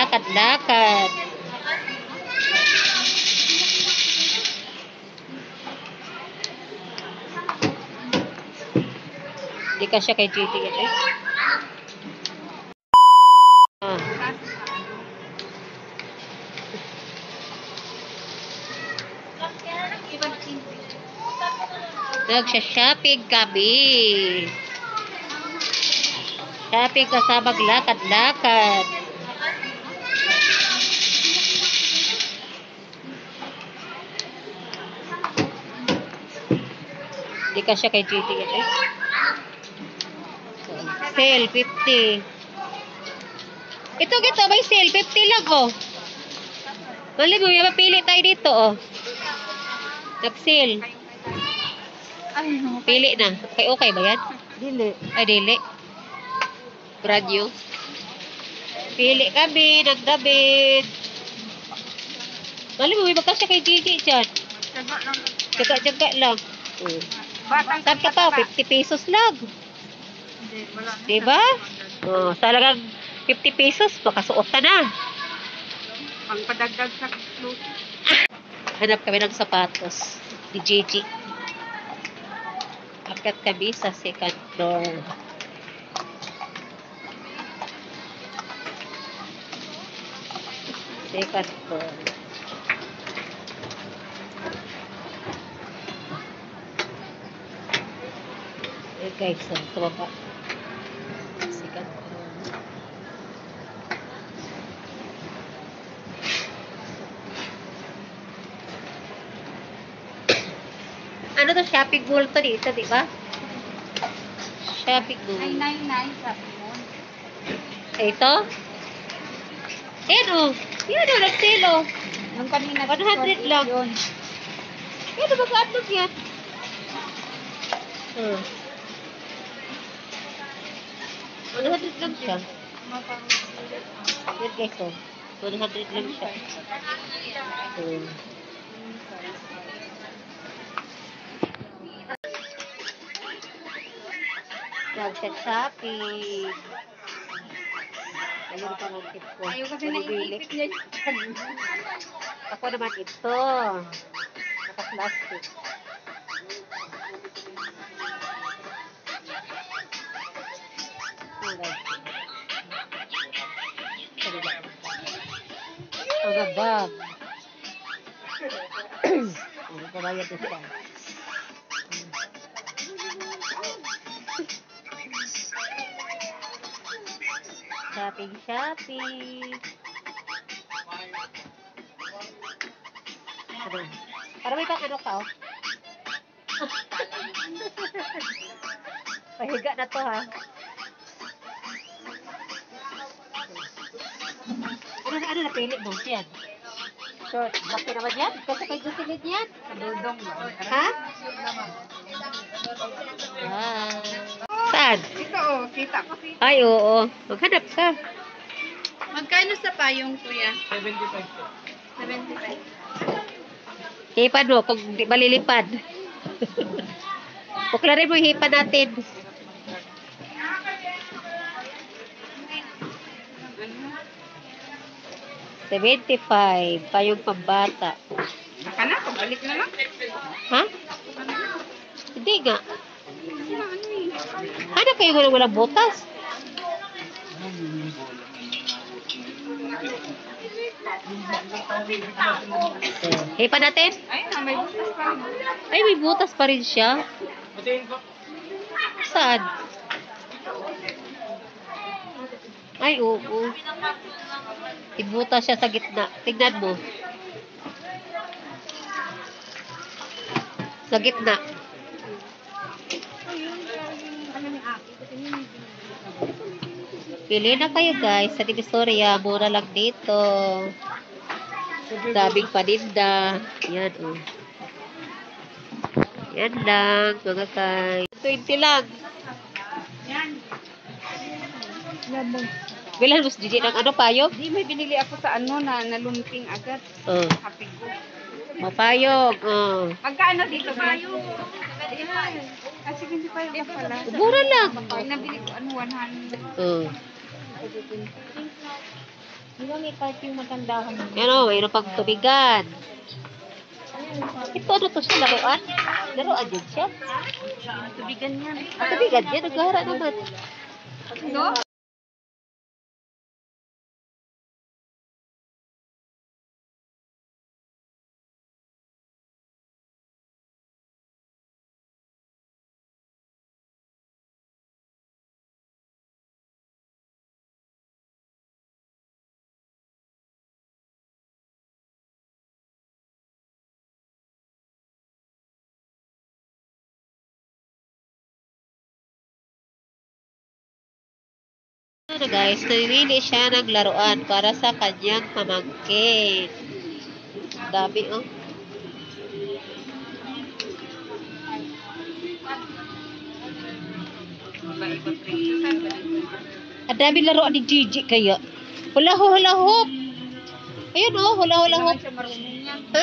maglakad-lakad. Di ka siya kay JT guys. Nagsha-shopping kami. Shopping kasama maglakad-lakad. Di ka siya kay JT guys. Sale 50. Ito may sale 50 lang oh. Mali mo, may mapili tayo dito oh. Nag-sale. Pili na. Okay ba yan? Dili. Ay, dili. Brand new. Pili kami ng damit. Mali mo, may magkasya kay Gigi dyan. Tsaga lang. Saan ka pa? 50 pesos lang. Diba? Oh, talagang 50 pesos, makasuot ka na. Pangpadagdag sa clothes. Hanap kami ng sapatos ni Gigi. Akyat kami sa second floor. Second floor. Eh guys, sa baba. Second floor. Ano to? Shopping mall to dito, di ba? Shopping mall. 999 sabi mo. Ito? Yan o. Yan o, nag-sale o. Yung kanina 100 lang. yun. Yan o, mag-atlog yan. Hmm. 100 lang siya. Yan guys o. 100 lang siya. Hmm. Nag-shopping. Ayun pa ng tip ko. Ayaw kasi Bumibili. naipit niya dyan. Ako naman ito. Naka-plastic. Ang bag. Ang kabayad na siya. Shopping. Ano? Para may pang ano ka, oh. Pahiga na to, ha? Ano napili mo? Yan. Short. Laki naman yan. Kasi kay Jocelyn yan. Dudong. Ha? Ah. Saan? Ito oh, kita ko. Ay, oo. Maghanap ka. Magkano sa payong kuya? 75. Hipan mo kung di malilipad. Buklarin mo yung hipan natin. $75 payong pambata. Baka na, pabalik na lang. Ha? Hindi nga. Hanap kayo walang butas. Hipan natin? Ay, may butas pa rin. Ay, may butas pa rin siya. Saan? Ay, oo. Ibutas siya sa gitna. Tignan mo. Sa gitna. Pili na kayo guys sa Divisoria. Mura lang dito. Daming paninda. Yan oh. Yan lang mga guys. 20 lang. Yan. Bilhan mo si Gigi ng ano payog? Di, may binili ako sa ano na nalumping agad. Oh. Happy ko. Mapayog. Oh. Magkano dito ba? Kasi hindi pa yung pala. Mura lang. Pag nabili ko ano, 100. Oh. Di ba may part yung magandahan mo? Yan o, mayroon pang tubigan. Ito, ano to siya? Laruan? Laruan din siya. Tubigan yan. Tubigan yan, naghara naman. Ito? Ano guys, namimili siya ng laruan para sa kanyang pamangkin. Dami oh. Iba-iba princess. Ang dami laruan ni Gigi kaya. Hula ho, hula hop. Ayun oh, hula hula hop. Siya marunong yan. Ha?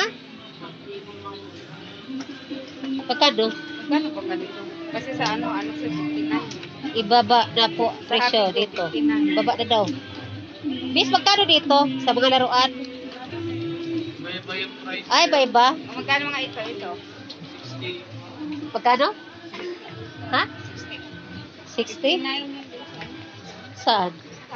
Pagkano? Magkano pa ganito? Kasi sa ano sa 59. Ibaba na po presyo dito. Baba na daw. Miss, magkano dito sa mga laruan? Ay, iba-iba. Magkano mga ito? Magkano? Ha? 60? 59. Saan?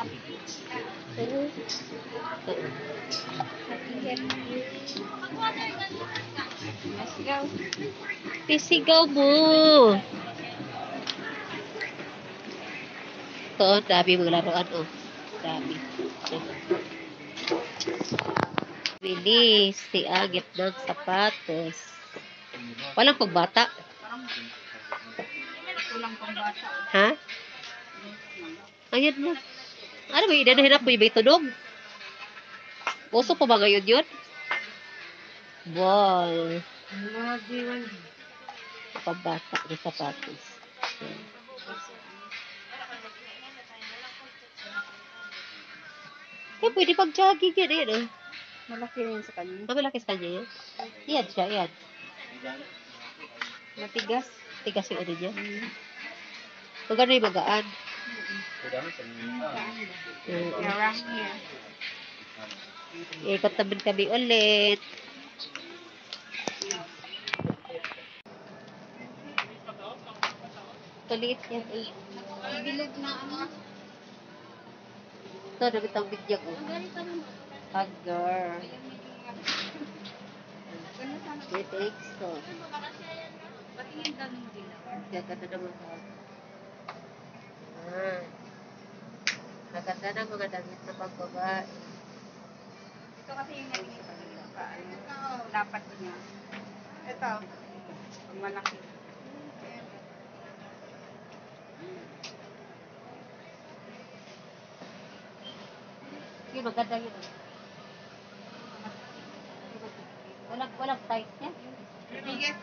Let's go. Pisigaw mo. Ito, ang dami mga laruan. Oh, dami. Bilis, si agit ng sapatos. Walang pagbata. Kulang pang bata. Ha? Ayan mo. Ano ba, hinap mo yung may tunog? Uso pa ba ngayon yun? Ball. Mga diwan. Pambata ng sapatos. Eh, pwede pag-jogging yan, eh, no? Malaki rin sa kanya. Malaki sa kanya yan. Yan siya, yan. Matigas. Tigas yung ano niya. Magano yung magaan. Around here. Ikot naman kami ulit. Tulit yan, eh. Bilog na ano. Ito, damit ang bidyag, oh. Hugger. May takes, to. Patingin ka nung bilog. Gaganda naman ha. Maganda na mga damit na pagbabae. Ito kasi yung naging sa ano. Dapat niya. Ito. Ang malaki. Sige, maganda yun. Walang tight yan. Bigas.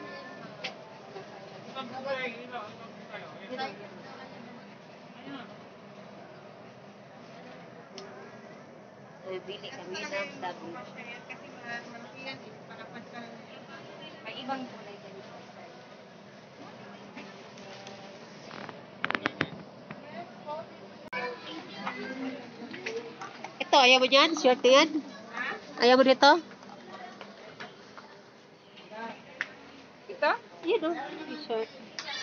Bili kami ng damit. Kasi malaki yan. Palapas ka lang. May ibang kulay ganito. Ito, ayaw mo yan? Shirt na yan? Ayaw mo dito? Ito? Yan o, t-shirt.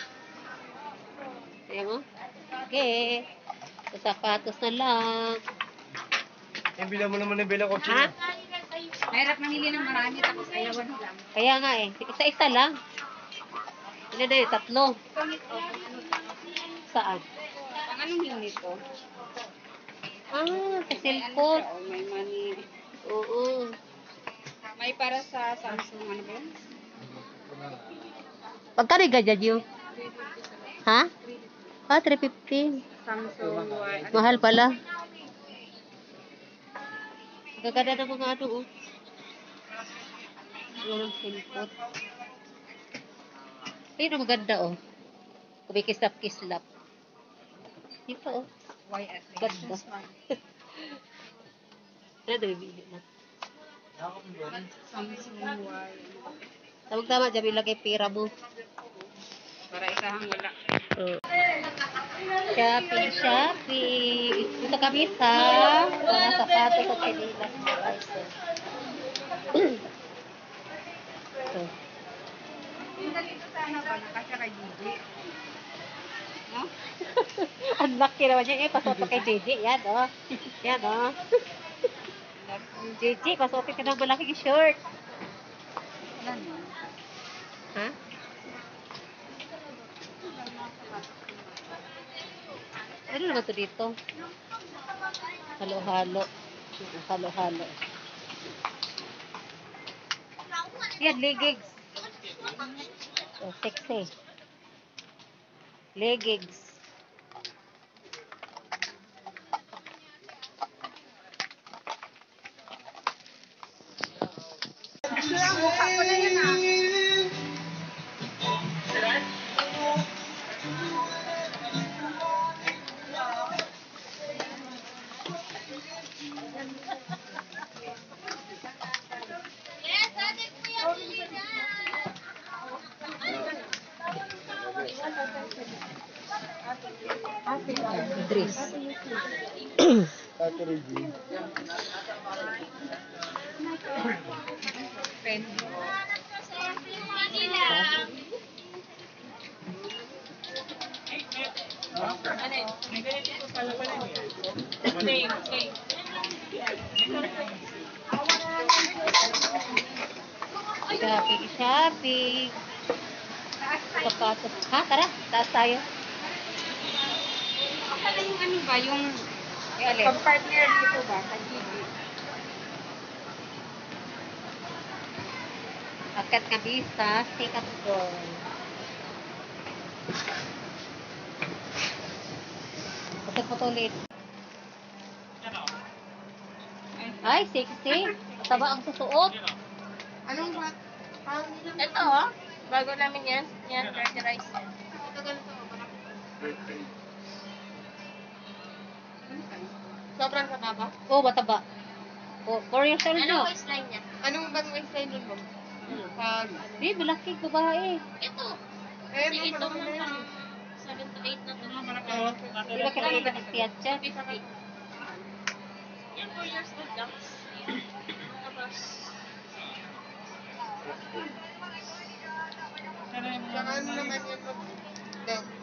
Ayaw mo? Okay. Sa sapatos na lang. Yung bila mo naman yung bila ko. Ha? Mahirap mamili ng marami tapos ayawan lang. Kaya nga eh. Isa-isa lang. Ilan na yun? Tatlo. Saan? Ang anong unit to? Ah, sa cellphone. May money. Oo. May para sa Samsung ano ba yun? Pagkano yung ganyan yun? Ha? Ah, 350. Samsung Y. Mahal pala. Gaganda ng mga ano, oh. Walang cellphone. Ayun ang maganda, oh. Kumikislap-kislap. Ito, oh. Y at Ganda. Ano na, bibili na. Samsung Y. Tama-tama, dyan ilagay pera mo. Para isahang wala. Oh. Shopping, shopping. Dito kami sa mga sapatos at chinelas. Ito. Yung dito sana ba, nakasya kay Gigi? No? Ang laki naman niya. Eh, pasuot kay JJ. Yan, oh. Yan, oh. JJ, pasuot ka ng malaking short. Yan. Ha? Ano naman to dito? Halo-halo. Halo-halo. Yan, leggings. Oh, sexy. Leggings. Mukha ko na yan ah. Dress. Pen. Shopping, shopping. Sapatos. Ha, tara. Taas tayo. Akala yung ano ba, yung Yung alin? pag-partner dito ba, sa Gigi? Akat kami sa sikat doon. Putol-putulit. Ay, sexy. Taba ang susuot. Anong ba? Ito oh. Bago namin yan. Yan, curly rice yan. Ito ganito. Sobrang mataba. Oh, mataba. Oh, for yourself Anong no? waistline niya? Anong bang waistline nun mo? Pag... Di, malaki babae. Ito. Eh, Kasi ito malaki na lang yan. 7 to 8 na to. Di ba kinakita ni Piatcha? 50. Yan 4 years old lang. Tapos, Saka ano naman yung pag...